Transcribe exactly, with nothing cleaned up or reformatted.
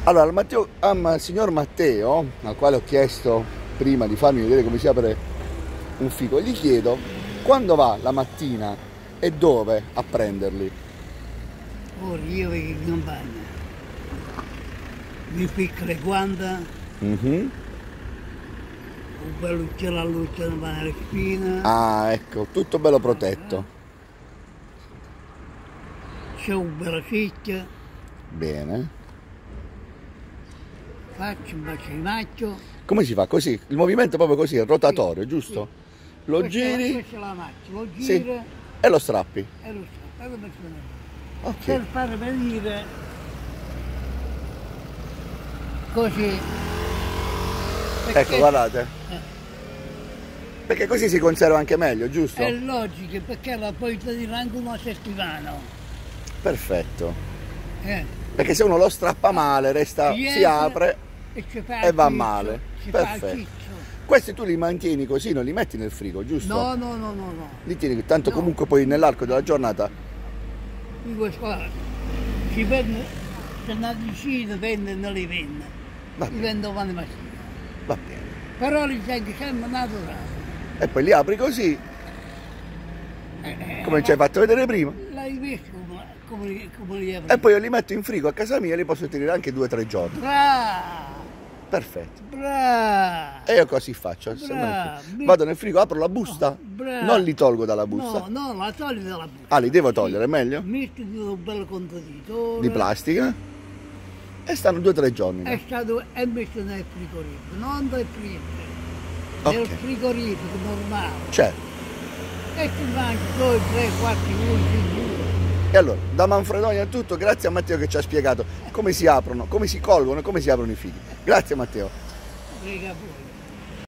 Allora, al, Matteo, al signor Matteo, al quale ho chiesto prima di farmi vedere come si apre un fico, gli chiedo quando va la mattina e dove a prenderli. Ora io vengo in campagna, mi picco le guanta, Mm-hmm. un bel uccello all'uccello va nelle spine, Ah, ecco, tutto bello protetto. c'è un bel ciccia, Bene. faccio un bacio di macchio. Come si fa? Così? Il movimento è proprio così, è rotatorio, Sì, giusto? sì. Lo Questa è- giri Questa è la macchia, lo sì, gira e lo strappi. e lo sta, come funziona. Ok. Per far venire così. Perché Ecco, guardate. eh, Perché così si conserva anche meglio, giusto? è logico, perché la puoi tenere anche una settimana. Perfetto. Eh. Perché se uno lo strappa male, resta, Si si entra apre e, ci fa e il va ciccio, male. ci fa il Perfetto. ciccio. Questi tu li mantieni così, non li metti nel frigo, giusto? No, no, no, no, no. Li tieni, tanto No. comunque poi nell'arco della giornata. In questo caso si vende, se una decina vende non li vende. Va Li bene, vendo domani mattina. va bene. Però li tengo sempre naturali. E poi li apri così, come ci hai fatto vedere prima. L'hai visto come, come, li- come li apri? E poi io li metto in frigo a casa mia e li posso tenere anche due o tre giorni. Bravo! Perfetto. Bravo! E io così faccio. sempre nel Bravo. frigo. Vado nel frigo, apro la busta, Bravo. non li tolgo dalla busta. No, no, la togli dalla busta. Ah, li devo togliere, meglio? Metti di un bel contenitore. Di plastica. E stanno due o tre giorni. È stato è messo nel frigorifero, non nel freezer. Ok. Nel frigorifero normale. Certo. E ti mangi due, tre, quattro, undici. E allora, da Manfredonia è tutto, grazie a Matteo che ci ha spiegato come si aprono, come si colgono e come si aprono i figli. Grazie Matteo. Prega voi.